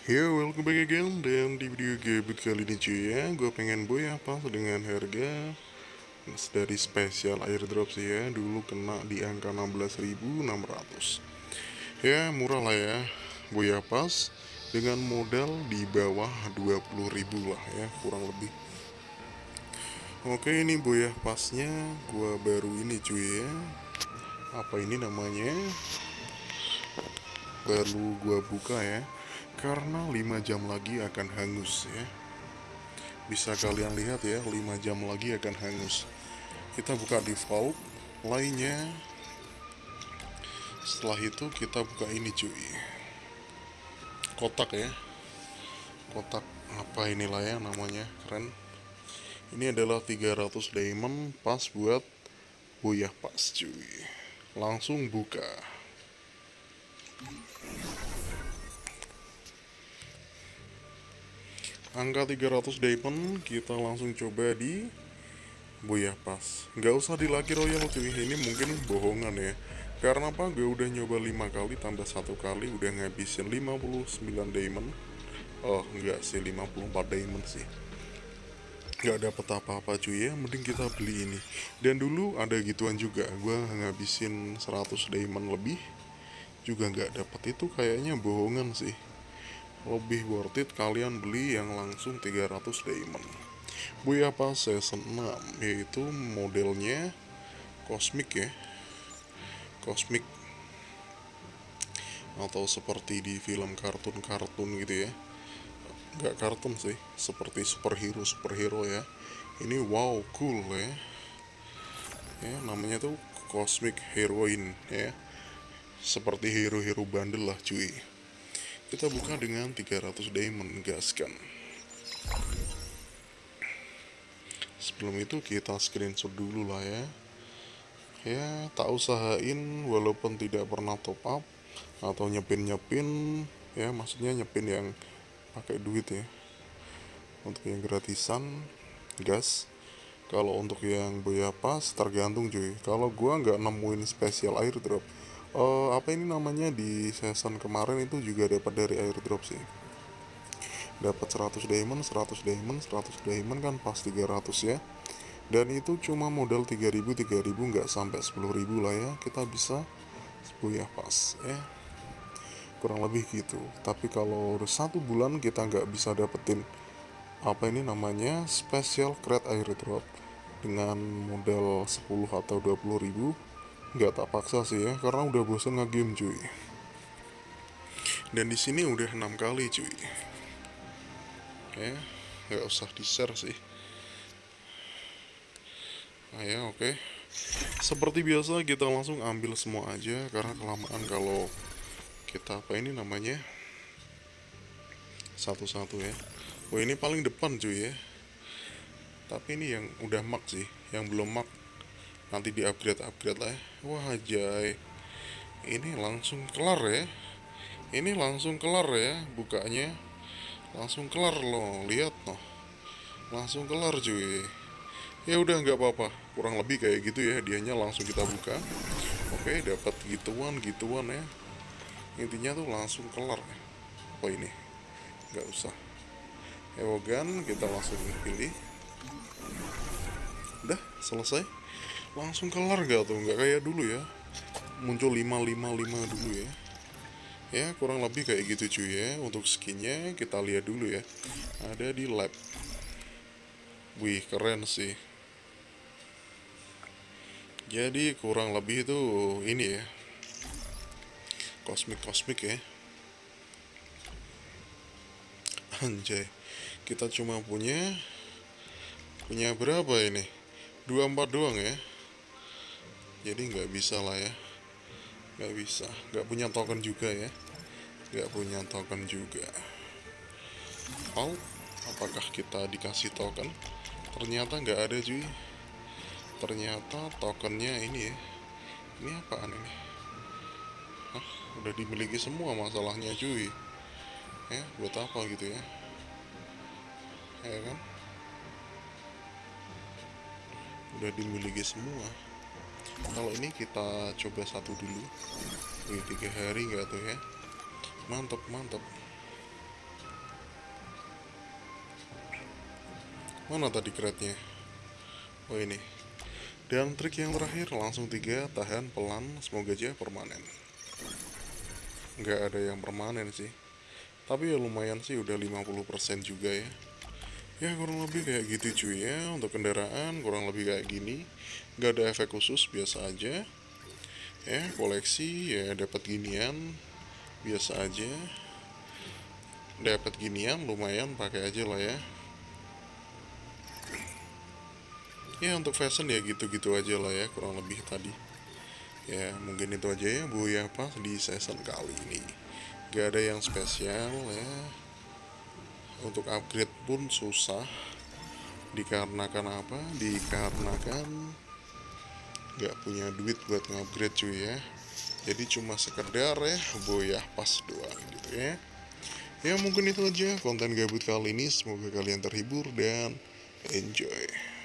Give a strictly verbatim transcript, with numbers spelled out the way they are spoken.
Yo, welcome back again. Dan di video game kali ini cuy ya, gue pengen boy apa dengan harga dari spesial airdrop sih ya. Dulu kena di angka enam belas ribu enam ratus. Ya, murah lah ya. Boy pas dengan modal di bawah dua puluh ribu lah ya, kurang lebih. Oke, ini boy pasnya gue baru ini cuy ya. Apa ini namanya? Baru gue buka ya. Karena lima jam lagi akan hangus ya. Bisa kalian lihat ya, lima jam lagi akan hangus. Kita buka default lainnya. Setelah itu kita buka ini cuy, kotak ya. Kotak apa inilah ya namanya, keren. Ini adalah tiga ratus diamond pas buat boyah pas cuy. Langsung buka. Angka tiga ratus diamond kita langsung coba di boyah pas. Nggak usah di Lucky Royal cuy, ini mungkin bohongan ya. Karena apa? Gue udah nyoba lima kali tambah satu kali udah ngabisin lima puluh sembilan diamond. Oh enggak sih, lima puluh empat diamond sih. Nggak dapet apa-apa cuy ya, mending kita beli ini. Dan dulu ada gituan juga, gue ngabisin seratus diamond lebih juga nggak dapet. Itu kayaknya bohongan sih. Lebih worth it kalian beli yang langsung tiga ratus diamond. Boy apa season enam, yaitu modelnya cosmic ya. Cosmic atau seperti di film kartun-kartun gitu ya. Nggak kartun sih, seperti superhero superhero ya. Ini wow cool ya. Ya namanya tuh cosmic heroine ya. Seperti hero-hero bandel lah cuy. Kita buka dengan tiga ratus diamond, gaskan. Sebelum itu kita screenshot dulu lah ya. Ya tak usahain walaupun tidak pernah top up atau nyepin-nyepin ya, maksudnya nyepin yang pakai duit ya. Untuk yang gratisan gas. Kalau untuk yang boya pas tergantung cuy. Kalau gua nggak nemuin spesial airdrop. Uh, apa ini namanya di season kemarin itu juga dapat dari airdrop sih. Dapat seratus diamond, seratus diamond, seratus diamond kan pas tiga ratus ya. Dan itu cuma modal tiga ribu, tiga ribu nggak sampai sepuluh ribu lah ya. Kita bisa boya pas ya. Kurang lebih gitu. Tapi kalau udah satu bulan kita nggak bisa dapetin apa ini namanya special crate airdrop dengan modal sepuluh atau dua puluh ribu, nggak tak paksa sih ya, karena udah bosan nge-game cuy. Dan di sini udah enam kali cuy. Ya, nggak usah di-share sih. Nah ya oke. Okay. Seperti biasa kita langsung ambil semua aja karena kelamaan kalau kita apa ini namanya satu-satu ya. Wah ini paling depan cuy ya. Tapi ini yang udah mak sih, yang belum mak nanti di upgrade upgrade lah ya. Wah jay, ini langsung kelar ya. Ini langsung kelar ya bukanya, langsung kelar loh, lihat loh, langsung kelar cuy. Ya udah nggak apa-apa, kurang lebih kayak gitu ya, dianya langsung kita buka. Oke dapat gituan gituan ya. Intinya tuh langsung kelar ya. Apa ini? Nggak usah. Ewogan kita langsung pilih. Udah selesai, langsung kelar gak tuh, nggak kayak dulu ya, muncul lima lima lima dulu ya. Ya kurang lebih kayak gitu cuy ya. Untuk skinnya kita lihat dulu ya, ada di lab. Wih keren sih. Jadi kurang lebih itu ini ya, kosmik kosmik ya. Anjay, kita cuma punya punya berapa ini, dua puluh empat doang ya. Jadi nggak bisa lah ya, nggak bisa, nggak punya token juga ya, nggak punya token juga. Oh apakah kita dikasih token? Ternyata nggak ada cuy. Ternyata tokennya ini ya, ini apaan ini? Hah, udah dimiliki semua masalahnya cuy ya, buat apa gitu ya, ya kan udah dimiliki semua. Kalau ini kita coba satu dulu. Wih tiga hari nggak tuh ya, mantap mantap. Mana tadi crate-nya? Oh ini. Dan trik yang terakhir, langsung tiga, tahan, pelan, semoga aja permanen. Nggak ada yang permanen sih. Tapi ya lumayan sih, udah lima puluh persen juga ya. Ya kurang lebih kayak gitu cuy ya. Untuk kendaraan kurang lebih kayak gini. Nggak ada efek khusus, biasa aja. Ya koleksi ya dapat ginian, biasa aja. Dapat ginian lumayan, pakai aja lah ya. Ya untuk fashion ya gitu-gitu aja lah ya, kurang lebih tadi. Ya mungkin itu aja ya Bu ya pas di season kali ini. Gak ada yang spesial ya. Untuk upgrade pun susah. Dikarenakan apa? Dikarenakan gak punya duit buat ngupgrade cuy ya. Jadi cuma sekedar ya boyah pas doang gitu ya. Ya mungkin itu aja konten gabut kali ini. Semoga kalian terhibur dan enjoy.